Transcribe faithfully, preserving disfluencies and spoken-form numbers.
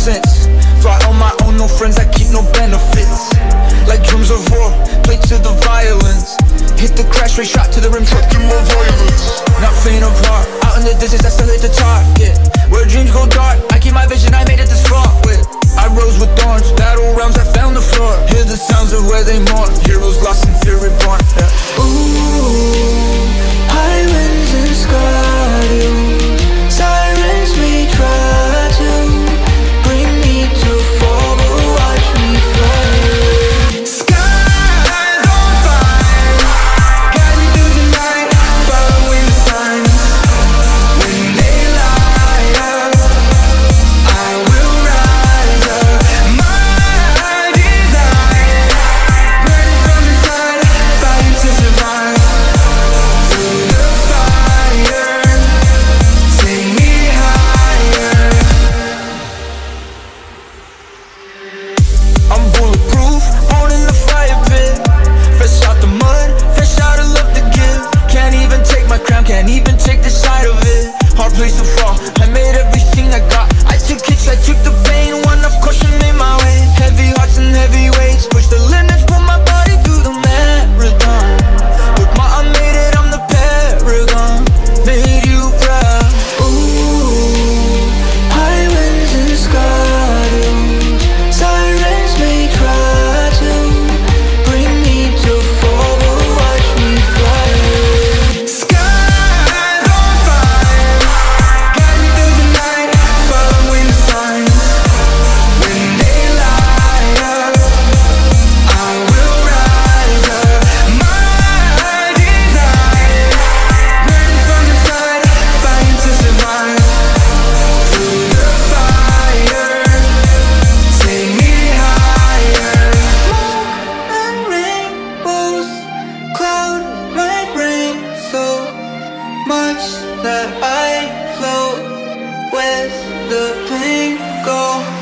sense. Fly on my own, no friends, I keep no benefits. Like drums of war, play to the violence. Hit the crash rate, shot to the rim, truck through more violence. Not faint of heart, out in the distance, I still hit the target. Where dreams go dark, I keep my vision, I made it this far with. I rose with thorns, battle realms, I found the floor. Hear the sounds of where they mourn, heroes lost in fear reborn, yeah. Ooh, high winds and scarred. Sirens may try to bring me to fall, but watch me fly. Skies on fire, guide me through the night, following the signs. When they light up, I will rise up. My desire, burning from inside, fighting to survive. Through the fire, take me higher. I'm bulletproof, born in the fire pit. Fresh out the mud, fresh out of love to give. Can't even take my crown, can't even take the side of it. Hard place to fall, I made everything I got. I took hits, I took the pain, one of caution made my way. Heavy hearts and heavy weights, push the limits, put my body through the marathon. Look ma, I made it, I'm the paragon. Made you proud. Ooh, high winds and scarred. Sirens may try to bring me to fall, but watch me fly. Skies on fire, guide me through the night, following the signs. When they light up, I will rise up. My desire, burning from inside, fighting to survive. Through the fire, take me higher. Smoke and rainbows cloud my brain so much that I float with the pain. Go